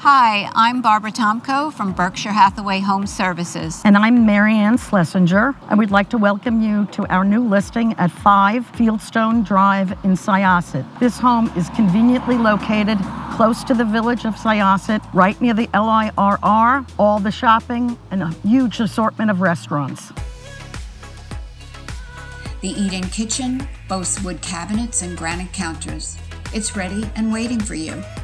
Hi, I'm Barbara Tomko from Berkshire Hathaway Home Services. And I'm Maryann Schlesinger, and we'd like to welcome you to our new listing at 5 Fieldstone Drive in Syosset. This home is conveniently located close to the village of Syosset, right near the LIRR, all the shopping, and a huge assortment of restaurants. The eat-in kitchen boasts wood cabinets and granite counters. It's ready and waiting for you.